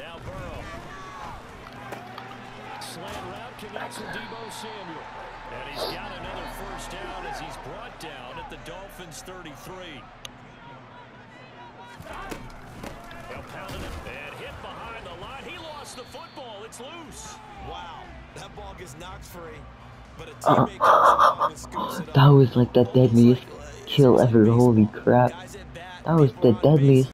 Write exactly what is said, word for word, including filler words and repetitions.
Now Burrow. Slant route connects with Deebo Samuel. And he's got another first down as he's brought down at the Dolphins' thirty-three. They'll pound it and hit behind the line. He lost the football. It's loose. Wow, that ball gets knocked free. But a teammate comes along and scoops it up. That was like the deadliest kill ever. Holy crap. That was the deadliest